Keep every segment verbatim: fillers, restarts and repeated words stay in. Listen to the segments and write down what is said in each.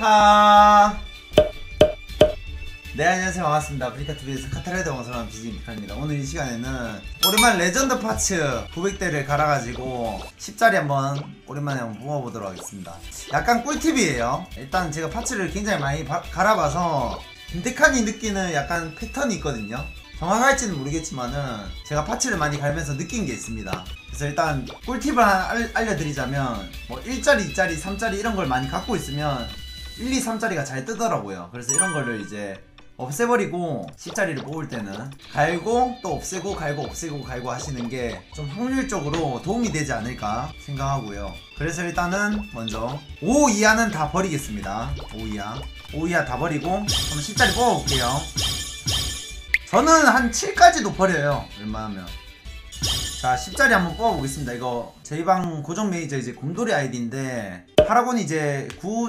안녕하십니까. 네, 안녕하세요. 반갑습니다. 아프리카티비에서 카타르에드 방송하는 비지미카입니다. 오늘 이 시간에는 오랜만에 레전드 파츠 구백 대를 갈아가지고 십 짜리 한번 오랜만에 한번 뽑아보도록 하겠습니다. 약간 꿀팁이에요. 일단 제가 파츠를 굉장히 많이 바, 갈아봐서 김태칸이 느끼는 약간 패턴이 있거든요. 정확할지는 모르겠지만은 제가 파츠를 많이 갈면서 느낀 게 있습니다. 그래서 일단 꿀팁을 하나 알, 알려드리자면 뭐 일 짜리, 이 짜리, 삼 짜리 이런 걸 많이 갖고 있으면 일, 이, 삼 짜리가 잘 뜨더라고요. 그래서 이런 거를 이제 없애버리고 십 짜리를 뽑을 때는 갈고 또 없애고 갈고 없애고 갈고 하시는 게 좀 확률적으로 도움이 되지 않을까 생각하고요. 그래서 일단은 먼저 오 이하는 다 버리겠습니다. 오 이하 오 이하 다 버리고 한번 십 짜리 뽑아볼게요. 저는 한 칠까지도 버려요, 웬만하면. 자, 십 짜리 한번 뽑아보겠습니다. 이거 저희 방 고정 메이저 이제 곰돌이 아이디인데 파라곤이 이제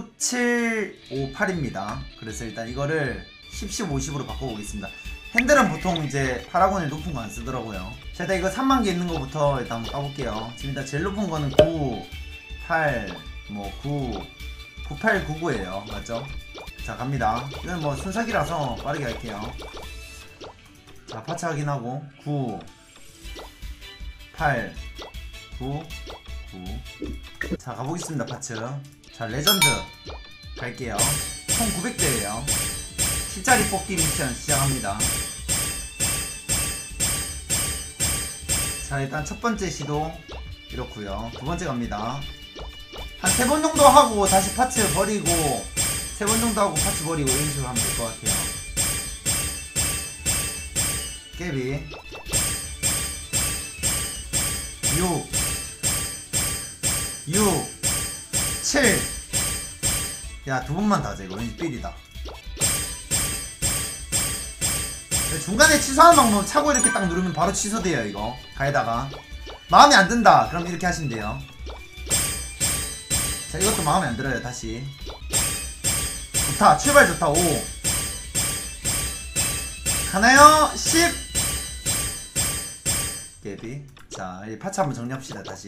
구칠오팔입니다 그래서 일단 이거를 십, 십, 오십으로 바꿔보겠습니다. 핸들은 보통 이제 파라곤이 높은 거 안 쓰더라고요. 자, 일단 이거 삼만 개 있는 거부터 일단 한번 까볼게요. 지금 일단 제일 높은 거는 구, 팔, 뭐 구, 구팔, 구구예요. 맞죠? 자, 갑니다. 이건 뭐 순삭이라서 빠르게 할게요. 자, 파츠 확인하고 구, 팔, 구, 구. 자, 가보겠습니다. 파츠. 자, 레전드 갈게요. 총 구백 대예요 십 짜리 뽑기 미션 시작합니다. 자, 일단 첫 번째 시도 이렇고요. 두 번째 갑니다. 한 세 번 정도 하고 다시 파츠 버리고 세 번 정도 하고 파츠 버리고 이런 식으로 하면 될 것 같아요. 깨비 육, 육, 칠. 야, 두 번만 더 하자. 이거 왠지 삘이다. 중간에 취소하는 방법 차고 이렇게 딱 누르면 바로 취소돼요. 이거 가에다가 마음에 안 든다 그럼 이렇게 하시면 돼요. 자, 이것도 마음에 안 들어요. 다시 좋다. 출발 좋다. 오 가나요? 십. 깨비. 자, 이 파츠 한번 정리합시다. 다시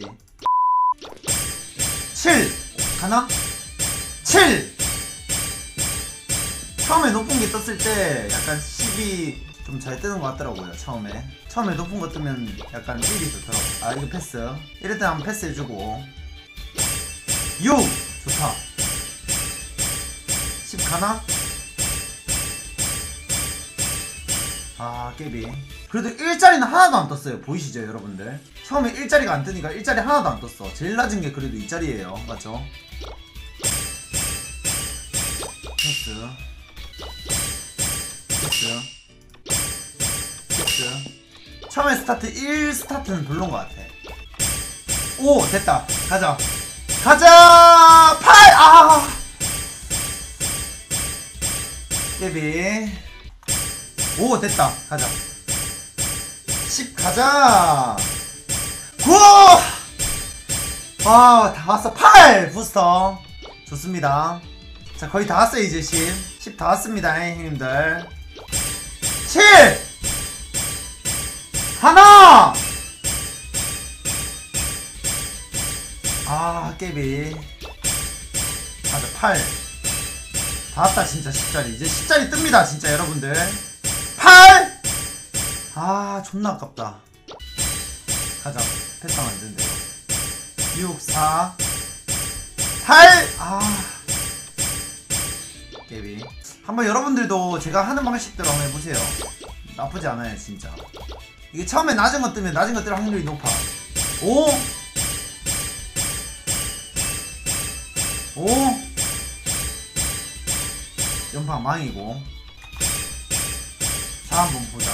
칠 가나? 칠. 처음에 높은 게 떴을 때 약간 십이 좀 잘 뜨는 것 같더라고요. 처음에 처음에 높은 거 뜨면 약간 일이 좋더라고. 아, 이거 패스. 이럴 때 한번 패스 해주고 육 좋다. 십 가나? 아, 깨비. 그래도 일 짜리는 하나도 안 떴어요. 보이시죠 여러분들? 처음에 일 짜리가 안 뜨니까 일 짜리 하나도 안 떴어. 제일 낮은 게 그래도 이 짜리예요. 맞죠? 패스 패스 패스. 처음에 스타트 일 스타트는 별론 것 같아. 오 됐다. 가자 가자. 팔. 아 깨비. 오 됐다. 가자. 십 가자. 구. 아, 다 왔어. 팔 부스터 좋습니다. 자, 거의 다 왔어요. 이제 십. 십 다 왔습니다 형님들. 칠 하나. 아, 깨비. 맞아. 팔 다 왔다. 진짜 십 짜리 이제 십 짜리 뜹니다 진짜 여러분들. 팔. 아, 존나 아깝다. 가자. 패스하면 안 된대요. 육, 사, 팔. 아, 깨비. 한번 여러분들도 제가 하는 방식대로 한번 해보세요. 나쁘지 않아요 진짜. 이게 처음에 낮은 것 뜨면 낮은 것 뜰 확률이 높아. 오, 오. 연방 망이고. 사 한번 보자.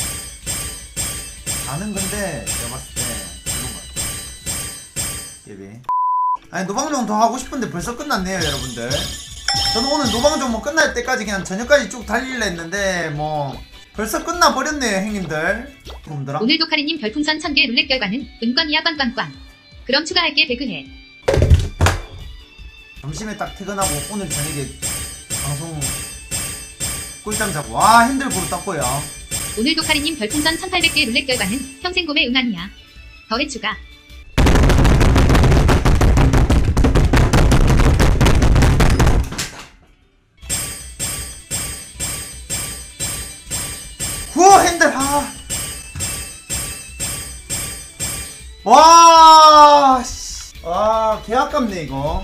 가는 건데 내가 봤을 때 그런 것 같아. 깨비. 아니, 노방종 더 하고 싶은데 벌써 끝났네요 여러분들. 저는 오늘 노방종 뭐 끝날 때까지 그냥 저녁까지 쭉 달리려 했는데 뭐 벌써 끝나버렸네요 형님들. 여러분들아, 오늘도 카리님 별풍선 천 개 룰렛 결과는 은광이야 꽝꽝꽝. 그럼 추가할게. 배그해. 점심에 딱 퇴근하고 오늘 저녁에 방송 꿀잠 자고 와 핸들 고루 떴고요. 오늘도 카리님 별풍선 천팔백 개 룰렛 결과는 평생 곰의 응안이야. 더해 추가. 님들 아. 와, 씨. 아, 개 아깝네 이거.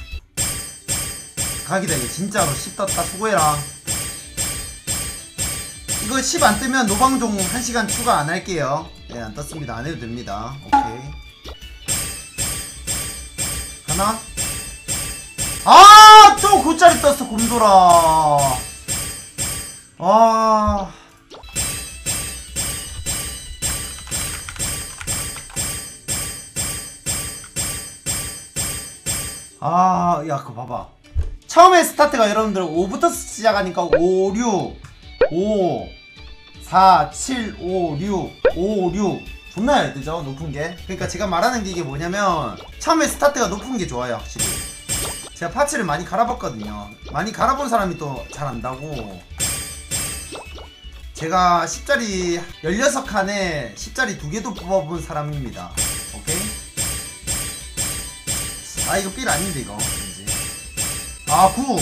각이다 이거 진짜로. 십 떴다. 수고해라. 이거 십 안 뜨면 노방종 한 시간 추가 안 할게요. 네, 안 떴습니다. 안 해도 됩니다. 오케이. 하나. 아, 또 굿자리 떴어. 곰돌아. 아. 아, 야, 그거 봐봐. 처음에 스타트가 여러분들 오부터 시작하니까 오, 육, 오, 사, 칠, 오, 육, 오, 육. 존나 잘 뜨죠? 높은 게. 그러니까 제가 말하는 게 이게 뭐냐면, 처음에 스타트가 높은 게 좋아요, 확실히. 제가 파츠를 많이 갈아봤거든요. 많이 갈아본 사람이 또 잘 안다고. 제가 십짜리 열여섯 칸에 십짜리 두 개도 뽑아본 사람입니다. 오케이? 아, 이거 삘 아닌데, 이거. 이제. 아, 구!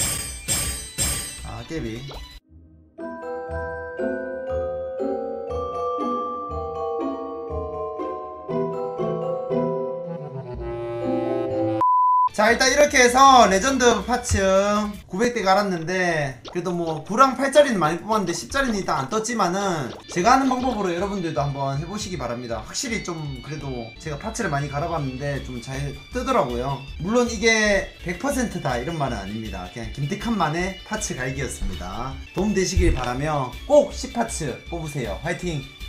아, 깨비. 자, 일단 이렇게 해서 레전드 파츠 구백 대 갈았는데, 그래도 뭐 구랑 팔짜리는 많이 뽑았는데 십짜리는 일단 안 떴지만은 제가 하는 방법으로 여러분들도 한번 해보시기 바랍니다. 확실히 좀 그래도 제가 파츠를 많이 갈아봤는데 좀 잘 뜨더라고요. 물론 이게 백 퍼센트다 이런 말은 아닙니다. 그냥 김택한만의 파츠 갈기였습니다. 도움되시길 바라며 꼭 십 파츠 뽑으세요. 화이팅!